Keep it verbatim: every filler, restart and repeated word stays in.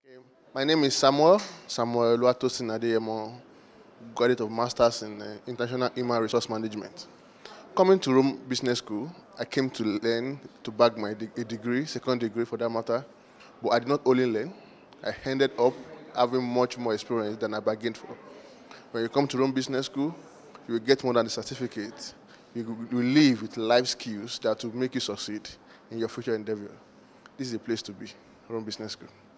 Okay. My name is Samuel, Samuel Oluwatosin Adeyemo, graduate of Masters in uh, International Human Resource Management. Coming to Rome Business School, I came to learn, to bag my de a degree, second degree for that matter, but I did not only learn, I ended up having much more experience than I bargained for. When you come to Rome Business School, you will get more than the certificate. You will live with life skills that will make you succeed in your future endeavor. This is a place to be, Rome Business School.